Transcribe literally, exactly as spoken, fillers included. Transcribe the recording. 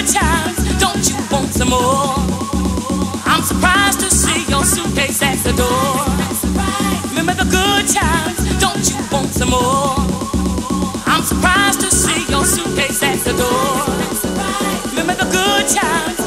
good times, don't you want some more? I'm surprised to see your suitcase at the door. Remember the good times, don't you want some more? I'm surprised to see your suitcase at the door. Remember the good times.